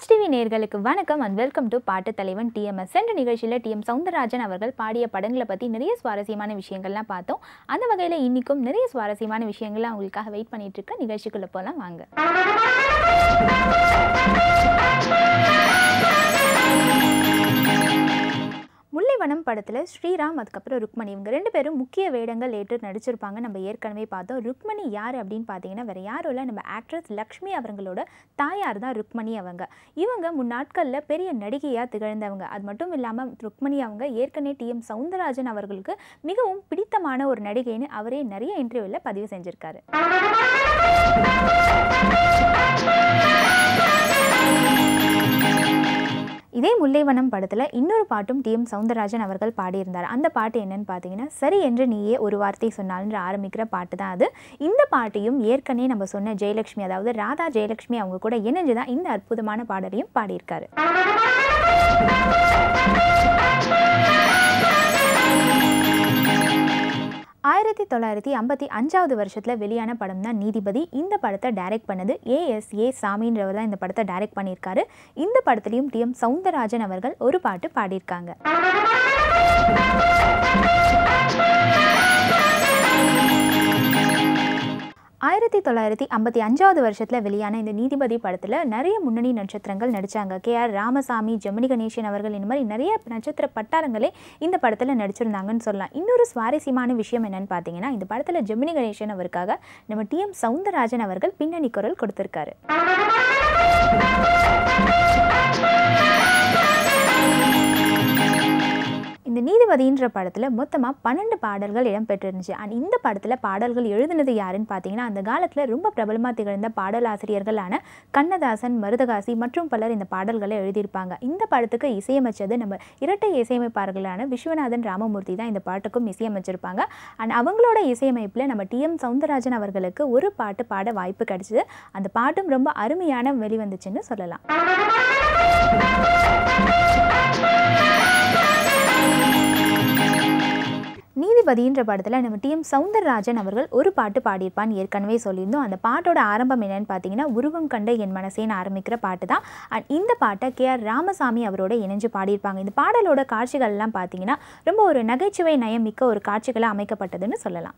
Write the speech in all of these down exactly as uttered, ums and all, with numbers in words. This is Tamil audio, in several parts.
H T V நேயர்களுக்கு வணக்கம் and welcome to பாட்டு தலைவன் T M S. சென்ற நிகழ்ச்சியில் டி எம் சௌந்தரராஜன் அவர்கள் பாடிய படங்களை பற்றி நிறைய சுவாரஸ்யமான விஷயங்கள்லாம் பார்த்தோம். அந்த வகையில் இன்னைக்கும் நிறைய சுவாரஸ்யமான விஷயங்கள்லாம் உங்களுக்காக வெயிட் பண்ணிட்டு இருக்க. நிகழ்ச்சிக்குள்ள போகலாம் வாங்க. முல்லைவனம் படத்தில் ஸ்ரீராம் அதுக்கப்புறம் ருக்மணி இவங்க ரெண்டு பேரும் முக்கிய வேடங்கள் ஏற்று நடிச்சிருப்பாங்க. நம்ம ஏற்கனவே பார்த்தோம். ருக்மணி யார் அப்படின்னு பார்த்தீங்கன்னா வேறு யாரும் இல்லை, நம்ம ஆக்ட்ரஸ் லக்ஷ்மி அவங்களோட தாயார் தான் ருக்மணி. அவங்க இவங்க முன்னாட்களில் பெரிய நடிகையாக திகழ்ந்தவங்க. அது மட்டும் இல்லாமல் ருக்மணி அவங்க ஏற்கனவே டி எம் சௌந்தரராஜன் அவர்களுக்கு மிகவும் பிடித்தமான ஒரு நடிகைன்னு அவரே நிறைய இன்டர்வியூவில் பதிவு செஞ்சுருக்காரு. இதே முல்லைவனம் படத்தில் இன்னொரு பாட்டும் டி எம் சௌந்தரராஜன் அவர்கள் பாடியிருந்தார். அந்த பாட்டு என்னன்னு பார்த்தீங்கன்னா சரி என்று நீயே ஒரு வார்த்தை சொன்னால்ன்ற ஆரம்பிக்கிற பாட்டு தான் அது. இந்த பாட்டையும் ஏற்கனவே நம்ம சொன்ன ஜெயலட்சுமி, அதாவது ராதா ஜெயலட்சுமி அவங்க கூட இணைஞ்சு தான் இந்த அற்புதமான பாடலையும் பாடியிருக்காரு. ஆயிரத்தி தொள்ளாயிரத்தி ஐம்பத்தி அஞ்சாவது வருஷத்தில் வெளியான படம் தான் நீதிபதி. இந்த படத்தை டைரக்ட் பண்ணது ஏ எஸ் ஏ சாமின்றவர் தான் இந்த படத்தை டைரக்ட் பண்ணியிருக்காரு. இந்த படத்துலையும் டி எம் சௌந்தரராஜன் அவர்கள் ஒரு பாட்டு பாடியிருக்காங்க. ஆயிரத்தி தொள்ளாயிரத்தி ஐம்பத்தி அஞ்சாவது வருஷத்தில் வெளியான இந்த நீதிபதி படத்தில் நிறைய முன்னணி நட்சத்திரங்கள் நடித்தாங்க. கே ஆர் ராமசாமி, ஜெமினி கணேசன் அவர்கள், இந்த மாதிரி நிறைய நட்சத்திர பட்டாரங்களே இந்த படத்தில் நடிச்சிருந்தாங்கன்னு சொல்லலாம். இன்னொரு சுவாரஸ்யமான விஷயம் என்னன்னு பார்த்தீங்கன்னா இந்த படத்தில் ஜெமினி கணேசன் அவருக்காக நம்ம டி எம் சௌந்தரராஜன் அவர்கள் பின்னணி குரல் கொடுத்திருக்காரு. இந்த நீதிபதின்ற படத்தில் மொத்தமாக பன்னெண்டு பாடல்கள் இடம்பெற்றிருந்துச்சு. அண்ட் இந்த படத்தில் பாடல்கள் எழுதினது யாருன்னு பார்த்தீங்கன்னா அந்த காலத்தில் ரொம்ப பிரபலமாக திகழ்ந்த பாடலாசிரியர்களான கண்ணதாசன், மருதகாசி மற்றும் பலர் இந்த பாடல்களை எழுதியிருப்பாங்க. இந்த படத்துக்கு இசையமைச்சது நம்ம இரட்டை இசையமைப்பாளர்களான விஸ்வநாதன் ராமமூர்த்தி தான் இந்த பாட்டுக்கும் இசையமைச்சிருப்பாங்க. அண்ட் அவங்களோட இசையமைப்பில் நம்ம டி எம் சௌந்தரராஜன் அவர்களுக்கு ஒரு பாட்டு பாட வாய்ப்பு கிடைச்சிது. அந்த பாட்டும் ரொம்ப அருமையான வெளிவந்துச்சுன்னு சொல்லலாம். நீதிபதின்ற படத்தில் நம்ம டி எம் சௌந்தரராஜன் அவர்கள் ஒரு பாட்டு பாடியிருப்பான்னு ஏற்கனவே சொல்லியிருந்தோம். அந்த பாட்டோட ஆரம்பம் என்னன்னு பார்த்தீங்கன்னா உருவம் கண்ட என் மனசேன்னு ஆரம்பிக்கிற பாட்டு தான். அண்ட் இந்த பாட்டை கே ஆர் ராமசாமி அவரோட இணைஞ்சு பாடியிருப்பாங்க. இந்த பாடலோட காட்சிகள்லாம் பார்த்தீங்கன்னா ரொம்ப ஒரு நகைச்சுவை நயம் மிக்க ஒரு காட்சிகளாக அமைக்கப்பட்டதுன்னு சொல்லலாம்.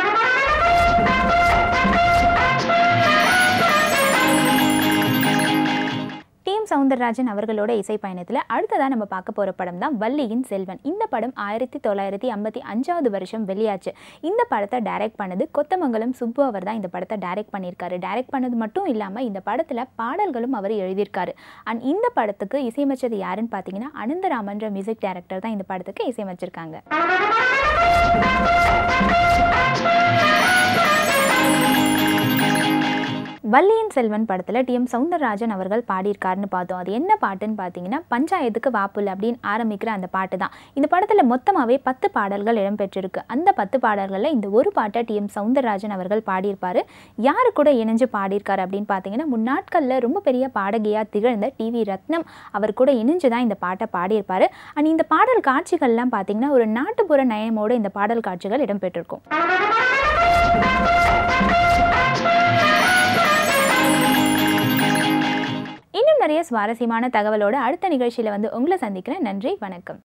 டி எம் சௌந்தரராஜன் அவர்களோட இசை பயணத்தில் அடுத்ததாக நம்ம பார்க்க போகிற படம் தான் வள்ளியின் செல்வன். இந்த படம் ஆயிரத்தி தொள்ளாயிரத்தி ஐம்பத்தி அஞ்சாவது வருஷம் வெளியாச்சு. இந்த படத்தை டைரக்ட் பண்ணது கொத்தமங்கலம் சுப்பு அவர் தான் இந்த படத்தை டைரக்ட் பண்ணியிருக்காரு. டைரக்ட் பண்ணது மட்டும் இல்லாமல் இந்த படத்தில் பாடல்களும் அவர் எழுதியிருக்காரு. அண்ட் இந்த படத்துக்கு இசையமைச்சது யாருன்னு பார்த்தீங்கன்னா அனந்தராமன்ற மியூசிக் டைரக்டர் தான் இந்த படத்துக்கு இசையமைச்சிருக்காங்க. வள்ளியின் செல்வன் படத்தில் டி எம் சௌந்தரராஜன் அவர்கள் பாடியிருக்காருன்னு பார்த்தோம். அது என்ன பாட்டுன்னு பார்த்தீங்கன்னா பஞ்சாயத்துக்கு வாப்புல் அப்படின்னு ஆரம்பிக்கிற அந்த பாட்டு தான். இந்த படத்தில் மொத்தமாகவே பத்து பாடல்கள் இடம்பெற்றிருக்கு. அந்த பத்து பாடல்களில் இந்த ஒரு பாட்டை டி எம் சௌந்தரராஜன் அவர்கள் பாடியிருப்பார். யாரு கூட இணைஞ்சு பாடியிருக்காரு அப்படின்னு பார்த்தீங்கன்னா முன்னாட்களில் ரொம்ப பெரிய பாடகியாக திகழ்ந்த டி வி ரத்னம் அவர் கூட இணைஞ்சு தான் இந்த பாட்டை பாடியிருப்பார். அண்ட் இந்த பாடல் காட்சிகள்லாம் பார்த்தீங்கன்னா ஒரு நாட்டுப்புற நயமோடு இந்த பாடல் காட்சிகள் இடம்பெற்றிருக்கும். இன்னும் நிறைய சுவாரஸ்யமான தகவலோடு அடுத்த நிகழ்ச்சியில் வந்து உங்களை சந்திக்கிறேன். நன்றி, வணக்கம்.